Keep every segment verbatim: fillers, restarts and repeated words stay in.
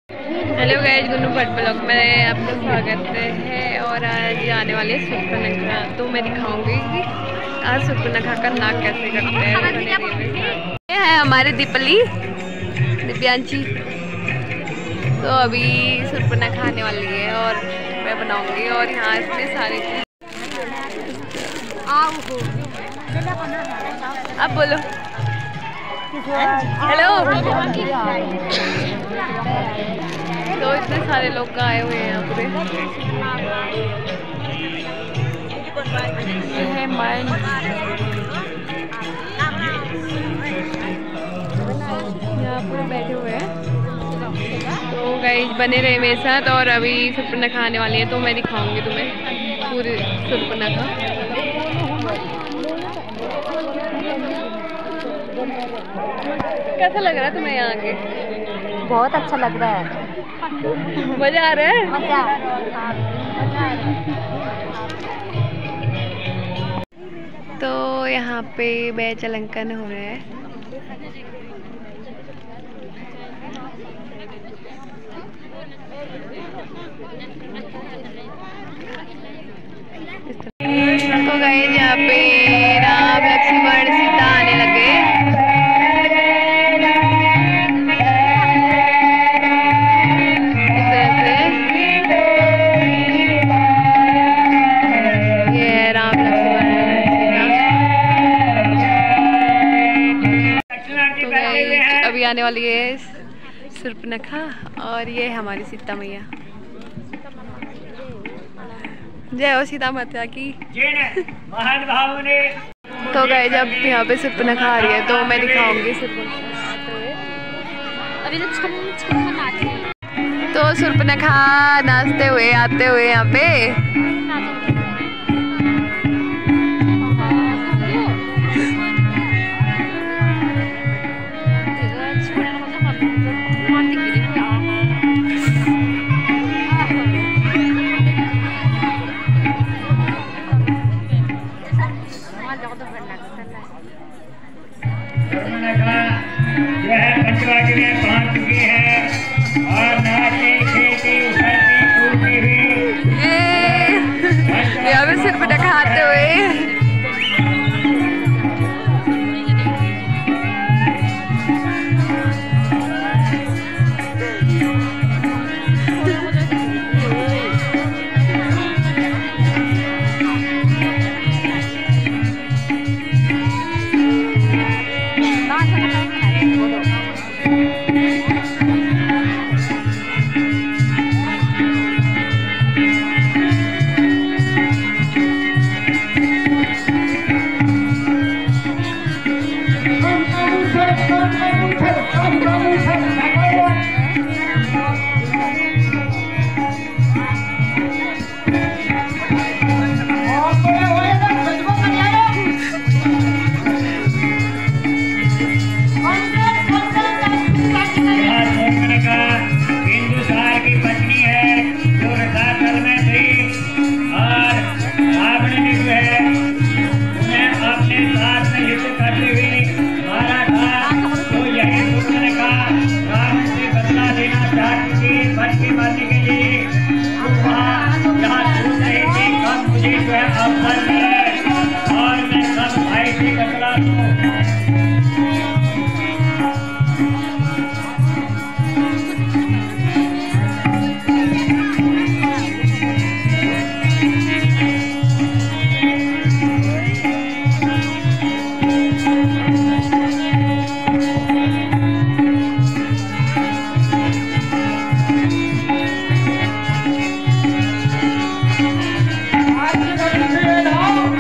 Hello guys, Gunnu Bhatt blog में आपका स्वागत है। और आज आने वाले सुर्पनखा तो मैं दिखाऊंगी कि आज सुर्पनखा का नाक कैसे करते हैं। ये है हमारे दीपली दिव्यांशी। तो अभी सुर्पनखा आने वाली है और मैं बनाऊंगी। और यहाँ इसमें सारे अब बोलो हेलो। तो इतने सारे लोग आए हुए हैं यहाँ पे। है माइंड यहाँ पर बैठे हुए हैं। तो गाइस बने रहे मेरे साथ। और अभी सुर्पनखा आने वाली है तो मैं दिखाऊंगी तुम्हें पूरी सुर्पनखा। कैसा लग रहा है तुम्हें यहाँ आके? बहुत अच्छा लग रहा है। मजा आ रहा है? मजा तो यहाँ पे बैच अलंकरण हो रहा है। तो गाइस यहाँ पे राम लक्ष्मण सीता आने लगे। अभी आने वाली है सुर्पनखा और ये हमारी सीता मैया। जय हो सीता माता की। महान भाव ने तो गए जब यहाँ पे सुर्पनखा आ रही है तो मैं दिखाऊंगी सुर्पनखा। अभी तो छम छम नाच तो सुर्पनखा नाचते हुए आते हुए यहाँ पे। जो है पंचवाटी में पहुंच चुकी है और नाचती खेलती उछलती कूदती हुई यहाँ पे सुर्पनखा आते हुए। आज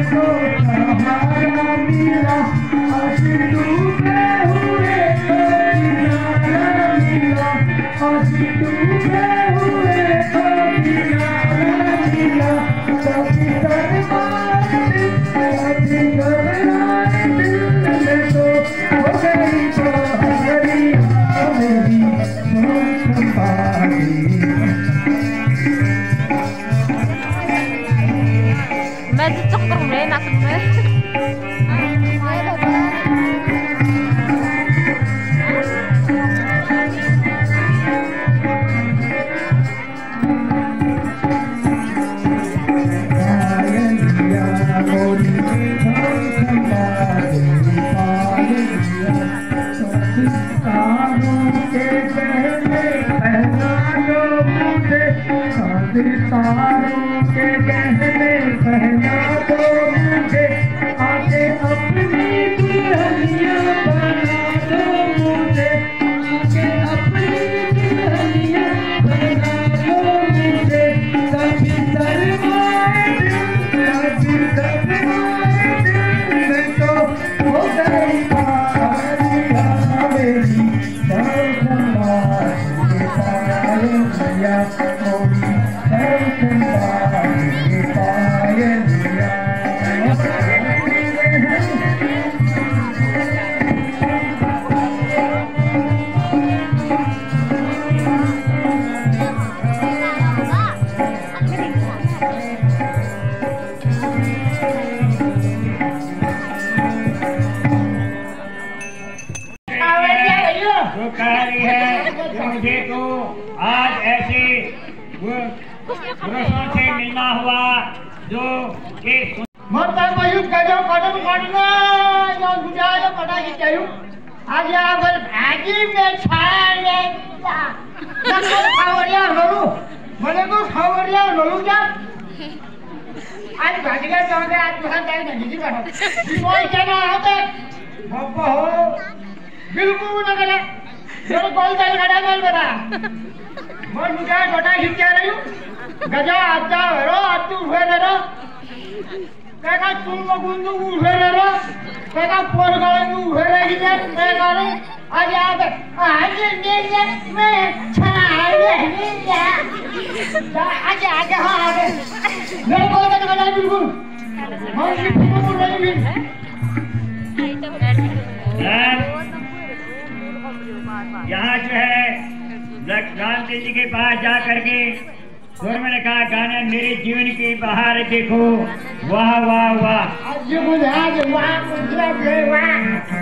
मुझे तो आज ऐसे पुरुषों से मिलना हुआ जो कि मतलब मयूर का जो कदम करना जो गुजारो पता ही चाहिए आज यहाँ पर भाजी में छाले ना खावरिया नलू बोले को खावरिया नलू क्या आज भाजी का चौके आज दुकान जाए नहीं जी बैठो कोई क्या होते बाबा हो बिल्कुल ना करे जो कॉल चल खड़ा बोल बता बोल मुझे छोटा खींचा रही हूँ गजा आता रो आतू हुए रो कैसा तुम गुंदू हुए रो कैसा पोर गालू हुए रही है मैं गालू आज आप आज मेरे मैं छाले जा आज आगे हाँ आगे मेरे को तो खड़ा बिल्कुल हम भी बिल्कुल रही भी यहाँ जो है गांधी जी के पास जा करके सुर में कहा गाना मेरे जीवन की बहार देखो वाह वाह वाह आज बुझा जो वाह मुझे वाह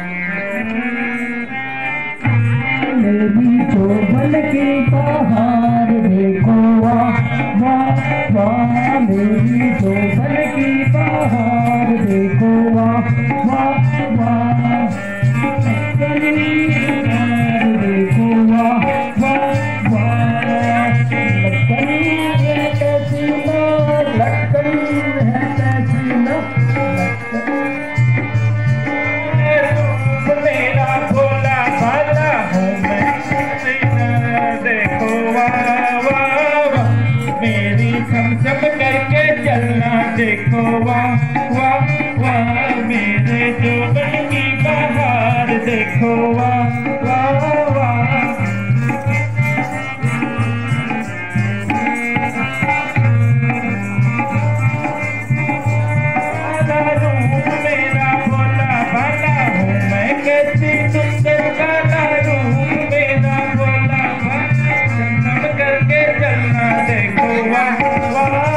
मेरी जोबन की बहार देखो वाह वाह वाह मेरी जोबन की बहार देखो वाह वाह वाह देखो वाह वाह वाह मेरे जोबन की बहार देखो वाह वाह वाह रूप मेरा भोला भाला हूँ मैं कैसी सुंदर काला रूप मेरा भोला भाला जन्म करके चलना देखो वाह वाह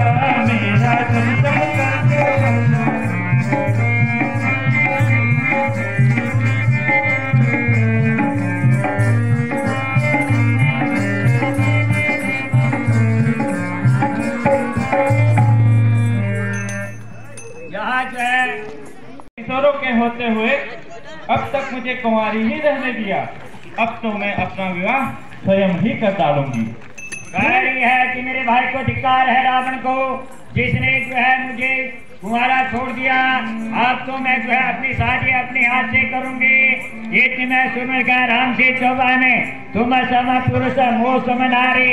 किशोरों के होते हुए अब तक मुझे कुंवारी ही रहने दिया अब तो मैं अपना विवाह स्वयं ही कर डालूंगी। कह रही है कि मेरे भाई को धिक्कार है रावण को जिसने जो है मुझे कुंवारा छोड़ दिया अब तो मैं जो है अपनी शादी अपने हाथ से करूंगी। ये मैं सुन का राम से चौबा में तुम सम पुरुष मोह सम नारी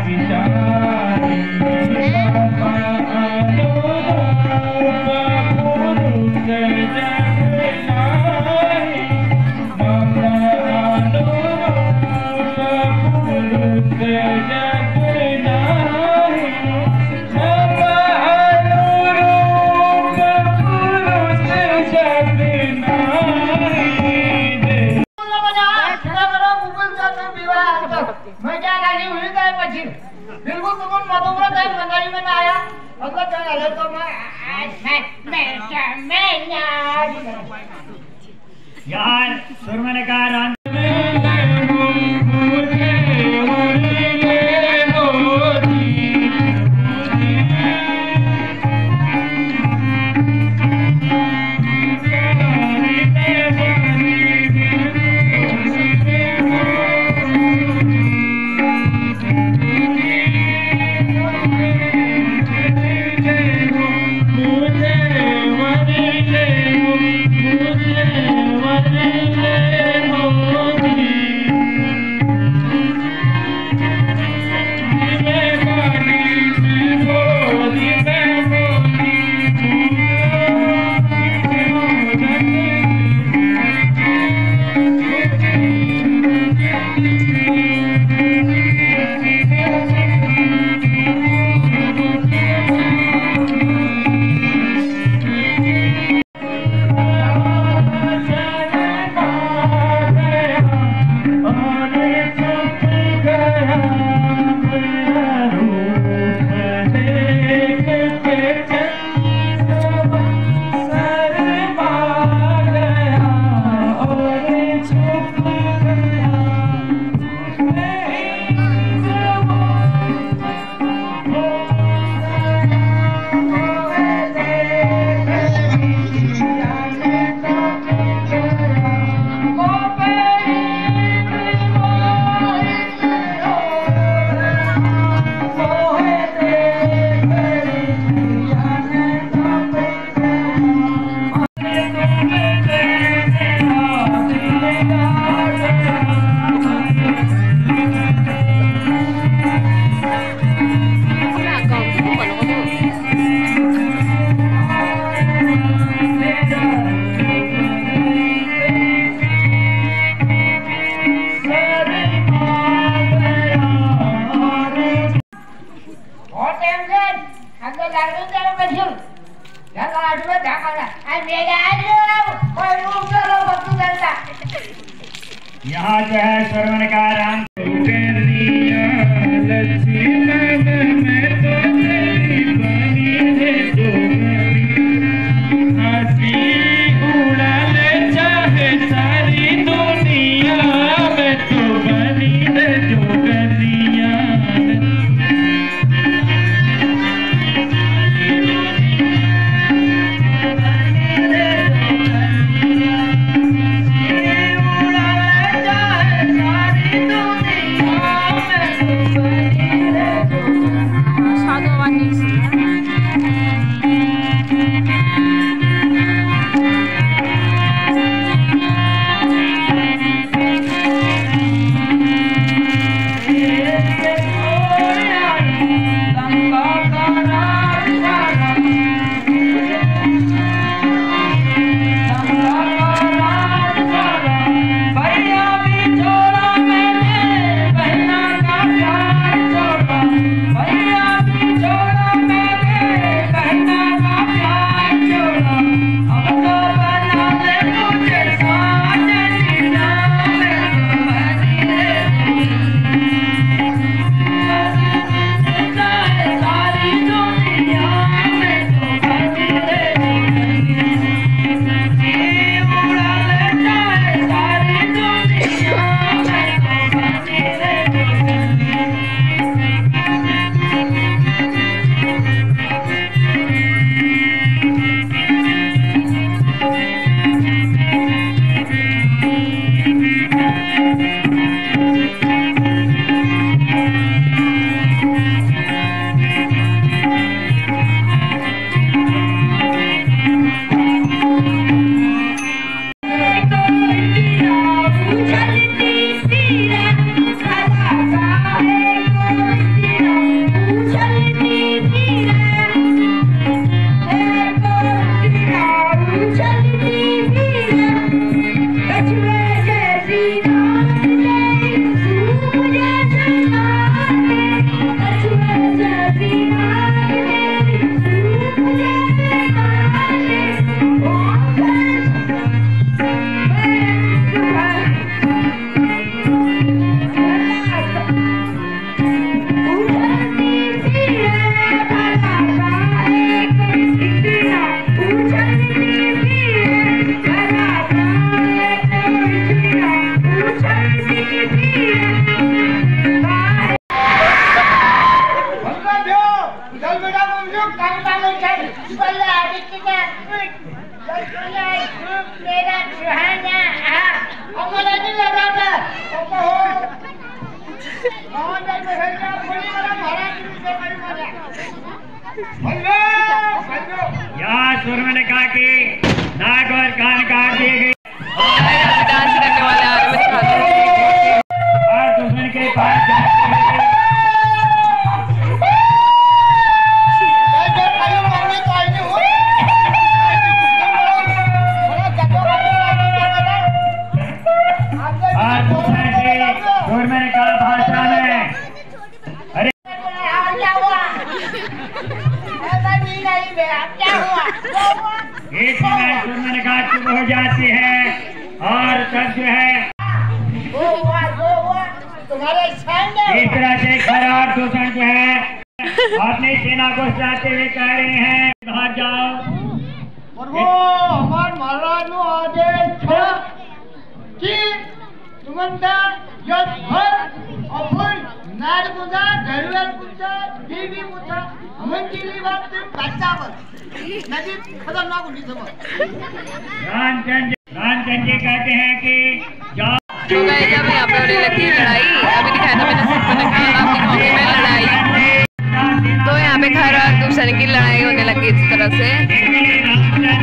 बिल्कुल तुम मधुपुरा टाइम मंदारी में ना आया अगर चल तो मैं मैं मैं यार यार सुरमन का रान यहाँ जो है श्रवण का राम यहाँ सूर्यमणिका के नाक और कान काट दिए गए डांस करने वाले आ रहे हैं और दुश्मन के पास जाते हैं। और दुश्मन के सूर्यमणिका भाषा में अरे इस समय सूर्यमणिका चुप हो जाती है और तब जो है इस तरह से खरा और दूषण जो है अपनी सेना को चलाते हुए कह रहे हैं बाहर जाओ। हमार महाराज नो आदेश है कि तुमंदा यस भर अपन नार पूजा घरवाल पूजा बीवी पूजा हमन की ली बात बचावर नदी खतरनाक होनी समझ। रामचंद्र रामचंद्र जी कहते हैं कि जाओ। तो गए जब यहाँ पे होने लगी लड़ाई, अभी दिखाया था मैंने सूर्यपनखा, आप दिखाऊंगी मैं लड़ाई। तो यहाँ पे खर और दूसरे की लड़ाई होने लगी इस तरह से।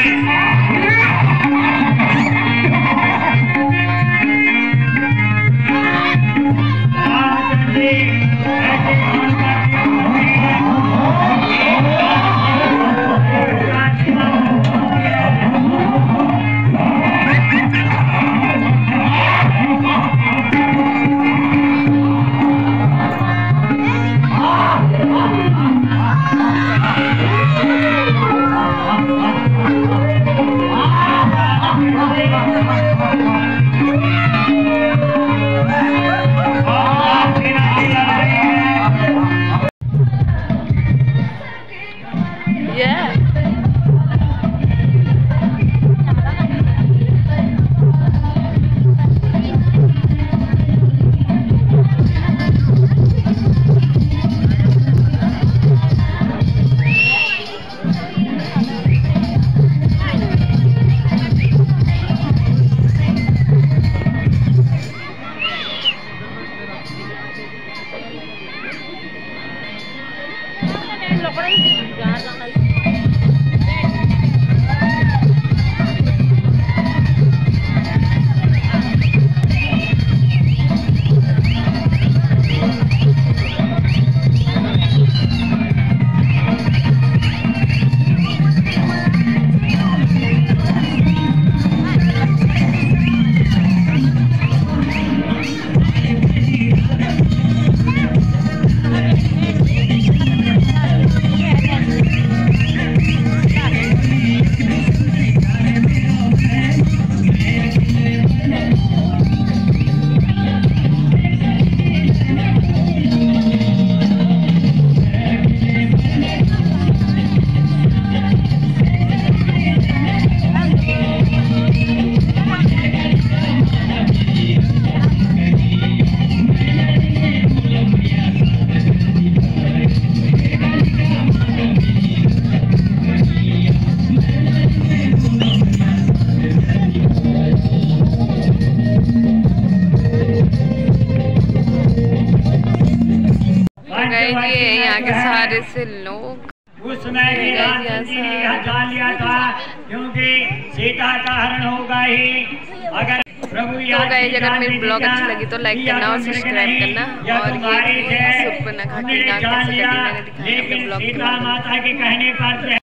यहाँ के सारे से लोग उस समय रामचंद्र जी ने यह जान लिया था क्योंकि सीता का हरण होगा ही। अगर प्रभु तो गाइस अगर मेरी ब्लॉग अच्छी लगी तो लाइक करना और सब्सक्राइब करना। और ये सूर्यपनखा की डांस कैसे करती मैंने दिखाया अपने ब्लॉग के माता के कहने पर